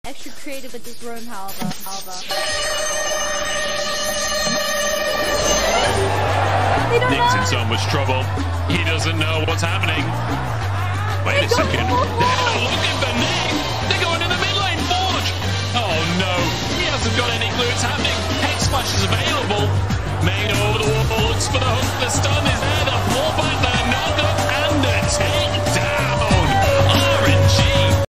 extra creative with this room, however. Nick's in so much trouble. He doesn't know what's happening. Wait a second. They're looking for Nick. They're going in the mid lane. Forge. Oh no. He hasn't got any clue it's happening. Hex Splash is available. Main over the wall. Looks for the hook. The stun.